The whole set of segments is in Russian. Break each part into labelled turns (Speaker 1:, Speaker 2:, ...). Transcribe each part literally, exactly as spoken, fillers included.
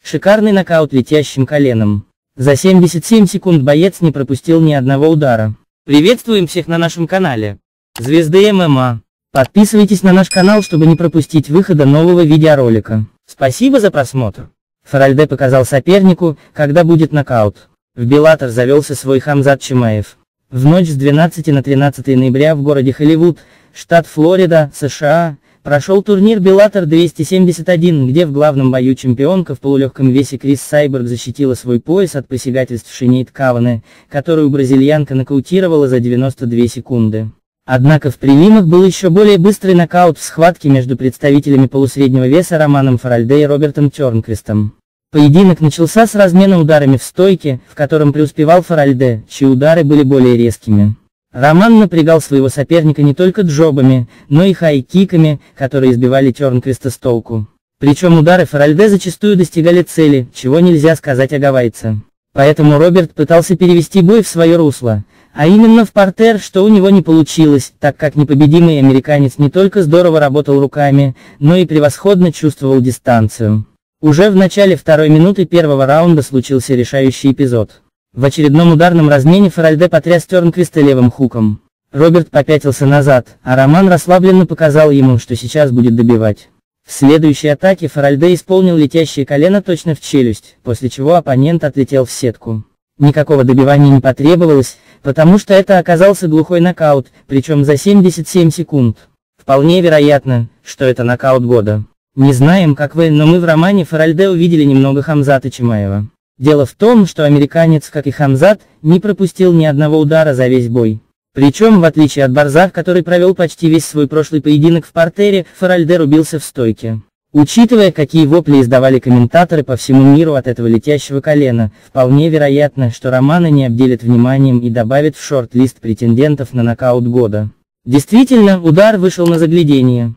Speaker 1: Шикарный нокаут летящим коленом. За семьдесят семь секунд боец не пропустил ни одного удара. Приветствуем всех на нашем канале. Звезды ММА. Подписывайтесь на наш канал, чтобы не пропустить выхода нового видеоролика. Спасибо за просмотр. Фаральде показал сопернику, когда будет нокаут. В Беллатор завелся свой Хамзат Чимаев. В ночь с двенадцатого на тринадцатое ноября в городе Холливуд, штат Флорида, США, прошел турнир Беллатор двести семьдесят один, где в главном бою чемпионка в полулегком весе Крис Сайберг защитила свой пояс от посягательств Шинейд Каване, которую бразильянка нокаутировала за девяносто две секунды. Однако в прелимах был еще более быстрый нокаут в схватке между представителями полусреднего веса Романом Фаральде и Робертом Тернквистом. Поединок начался с размена ударами в стойке, в котором преуспевал Фаральде, чьи удары были более резкими. Роман напрягал своего соперника не только джобами, но и хай-киками, которые избивали Тернквиста с толку. Причем удары Фаральде зачастую достигали цели, чего нельзя сказать о гавайце. Поэтому Роберт пытался перевести бой в свое русло, а именно в партер, что у него не получилось, так как непобедимый американец не только здорово работал руками, но и превосходно чувствовал дистанцию. Уже в начале второй минуты первого раунда случился решающий эпизод. В очередном ударном размене Фаральде потряс Тернквиста левым хуком. Роберт попятился назад, а Роман расслабленно показал ему, что сейчас будет добивать. В следующей атаке Фаральде исполнил летящее колено точно в челюсть, после чего оппонент отлетел в сетку. Никакого добивания не потребовалось, потому что это оказался глухой нокаут, причем за семьдесят семь секунд. Вполне вероятно, что это нокаут года. Не знаем, как вы, но мы в романе Фаральде увидели немного Хамзата Чимаева. Дело в том, что американец, как и Хамзат, не пропустил ни одного удара за весь бой. Причем, в отличие от Барзах, который провел почти весь свой прошлый поединок в партере, Фаральде рубился в стойке. Учитывая, какие вопли издавали комментаторы по всему миру от этого летящего колена, вполне вероятно, что Романа не обделит вниманием и добавит в шорт-лист претендентов на нокаут года. Действительно, удар вышел на заглядение.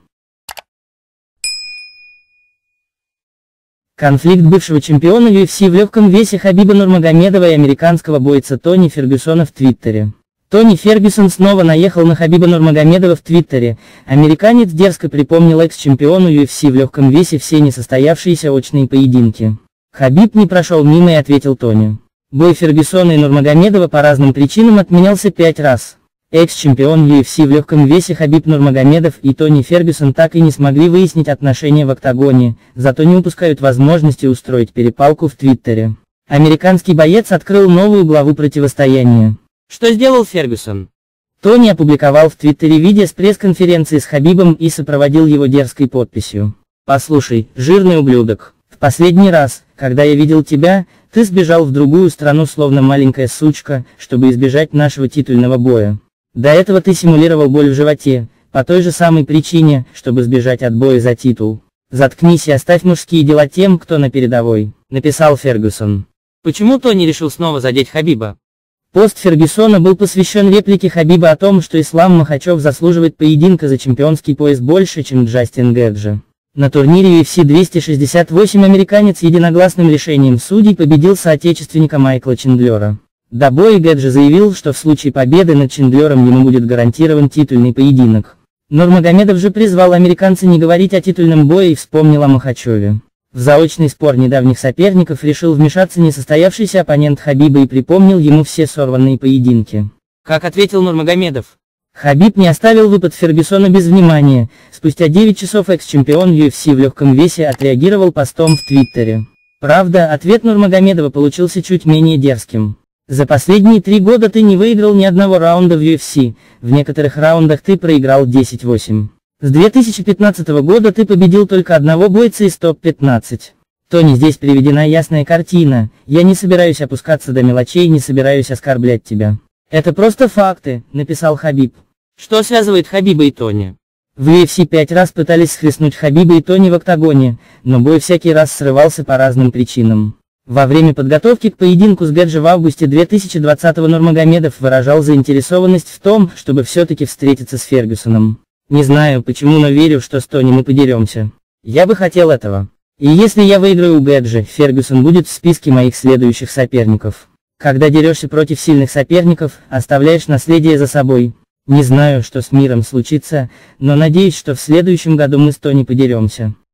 Speaker 1: Конфликт бывшего чемпиона ю эф си в легком весе Хабиба Нурмагомедова и американского бойца Тони Фергюсона в Твиттере. Тони Фергюсон снова наехал на Хабиба Нурмагомедова в Твиттере. Американец дерзко припомнил экс-чемпиону ю эф си в легком весе все несостоявшиеся очные поединки. Хабиб не прошел мимо и ответил Тони. Бой Фергюсона и Нурмагомедова по разным причинам отменялся пять раз. Экс-чемпион ю эф си в легком весе Хабиб Нурмагомедов и Тони Фергюсон так и не смогли выяснить отношения в октагоне, зато не упускают возможности устроить перепалку в Твиттере. Американский боец открыл новую главу противостояния. Что сделал Фергюсон? Тони опубликовал в Твиттере видео с пресс-конференции с Хабибом и сопроводил его дерзкой подписью. «Послушай, жирный ублюдок, в последний раз, когда я видел тебя, ты сбежал в другую страну словно маленькая сучка, чтобы избежать нашего титульного боя. До этого ты симулировал боль в животе, по той же самой причине, чтобы сбежать от боя за титул. Заткнись и оставь мужские дела тем, кто на передовой», — написал Фергюсон. Почему Тони решил снова задеть Хабиба? Пост Фергюсона был посвящен реплике Хабиба о том, что Ислам Махачев заслуживает поединка за чемпионский пояс больше, чем Джастин Гэджи. На турнире ю эф си двести шестьдесят восемь американец единогласным решением судей победил соотечественника Майкла Чендлера. До боя Гэджи заявил, что в случае победы над Чендлером ему будет гарантирован титульный поединок. Нурмагомедов же призвал американца не говорить о титульном бое и вспомнил о Махачеве. В заочный спор недавних соперников решил вмешаться несостоявшийся оппонент Хабиба и припомнил ему все сорванные поединки. Как ответил Нурмагомедов? Хабиб не оставил выпад Фергюсона без внимания. Спустя девять часов экс-чемпион ю эф си в легком весе отреагировал постом в Твиттере. Правда, ответ Нурмагомедова получился чуть менее дерзким. За последние три года ты не выиграл ни одного раунда в ю эф си, в некоторых раундах ты проиграл десять восемь. С две тысячи пятнадцатого года ты победил только одного бойца из топ пятнадцать. Тони, здесь приведена ясная картина, я не собираюсь опускаться до мелочей, не собираюсь оскорблять тебя. Это просто факты, написал Хабиб. Что связывает Хабиба и Тони? В ю эф си пять раз пытались схлестнуть Хабиба и Тони в октагоне, но бой всякий раз срывался по разным причинам. Во время подготовки к поединку с Гэджи в августе две тысячи двадцатого Нурмагомедов выражал заинтересованность в том, чтобы все-таки встретиться с Фергюсоном. Не знаю почему, но верю, что с Тони мы подеремся. Я бы хотел этого. И если я выиграю у Гэджи, Фергюсон будет в списке моих следующих соперников. Когда дерешься против сильных соперников, оставляешь наследие за собой. Не знаю, что с миром случится, но надеюсь, что в следующем году мы с Тони подеремся.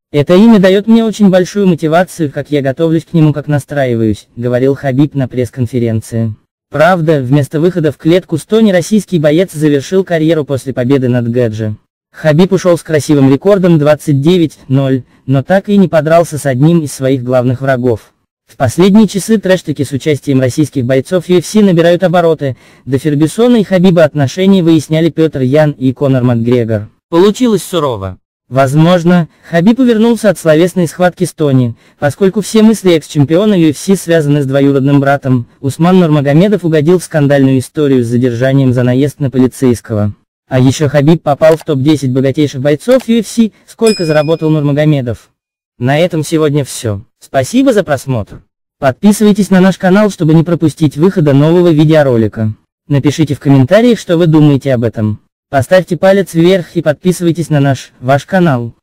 Speaker 1: Это имя дает мне очень большую мотивацию, как я готовлюсь к нему, как настраиваюсь, говорил Хабиб на пресс-конференции. Правда, вместо выхода в клетку с Тони российский боец завершил карьеру после победы над Гэджи. Хабиб ушел с красивым рекордом двадцать девять ноль, но так и не подрался с одним из своих главных врагов. В последние часы трэш-таки с участием российских бойцов ю эф си набирают обороты, до Фергюсона и Хабиба отношения выясняли Петр Ян и Конор Макгрегор. Получилось сурово. Возможно, Хабиб увернулся от словесной схватки с Тони, поскольку все мысли экс-чемпиона ю эф си связаны с двоюродным братом. Усман Нурмагомедов угодил в скандальную историю с задержанием за наезд на полицейского. А еще Хабиб попал в топ десять богатейших бойцов ю эф си, сколько заработал Нурмагомедов. На этом сегодня все. Спасибо за просмотр. Подписывайтесь на наш канал, чтобы не пропустить выхода нового видеоролика. Напишите в комментариях, что вы думаете об этом. Поставьте палец вверх и подписывайтесь на наш, ваш канал.